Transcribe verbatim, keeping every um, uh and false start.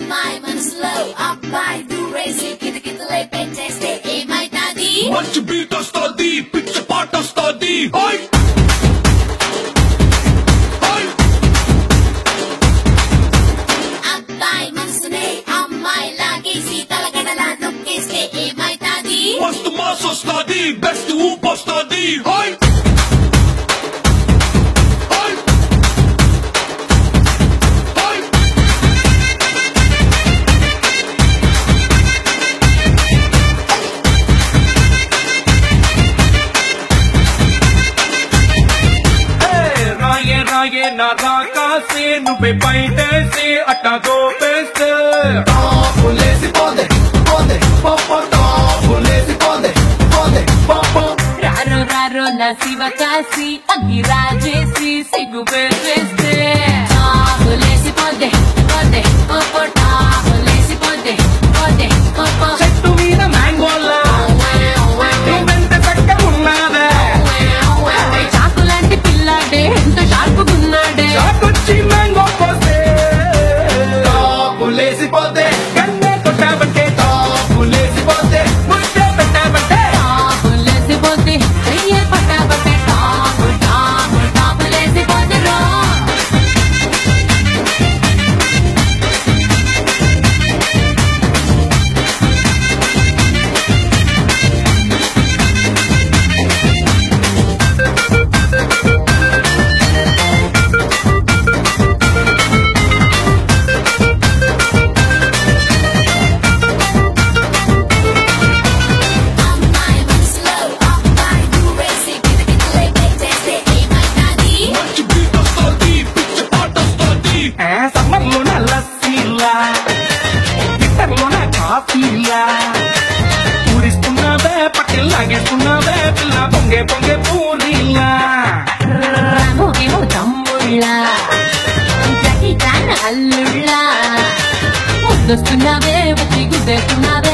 అమ్మాయి మనసులో అబ్బాయి దూరేసి కితకితలై పెట్టేస్తే ఏమైతాది? మంచి బీట్ వస్తుంది, పిచ్చ పాట వస్తుంది. అబ్బాయి మనసునే అమ్మాయి లాగేసి తలగడలా నొక్కేస్తే ఏమైతాది? మస్తు మాస్ వస్తుంది, బెస్ట్ ఊపు వస్తుంది. నా రాకాసి నువ్వే బయటేసి అట్టా దోపేస్తే రారో రారో నా శివ కాసి అగ్గి రాజేసి సిగ్గు పెట్టేస్తే టాపులేసి పోతే పోతే పోపో టాపులేసి పోతే పోతే పోపో చెట్టు మీద మ్యాంగోలా నువ్వెంత చక్కగా ఉన్నావే చాకులాంటి పిల్లాడే ఎంత షార్పుకున్నాడే చాకొచ్చి మ్యాంగో పోస్తే టాపులేసిపోతే కన్నే కొట్టాబంటే టాపులేసిపోతే ముద్దే పెట్టాబంటే టాపులేసి పోతే అయ్యే పట్టాబట్టే టాపు టాపు టాపులేసి పోతే రో అమ్మాయి మనసులో అబ్బాయి దూరేసి కితకితలై పెట్టేస్తే ఏమైతాది? మంచి బీట్ వస్తుంది, పిచ్చ పాట వస్తుంది. సమ్మర్ లోన లస్సీలా వింటర్ లోన కాఫీలా ఊరిస్తున్నావే పట్టిల్ లాగేస్తున్నావే పిల్ల పొంగే పొంగే పూరీలా రాముకేమో తమ్ముళ్ళ జకి కాన అల్లుళ్ళ ముద్దొస్తున్నావే వచ్చి గుద్దేస్తున్నావే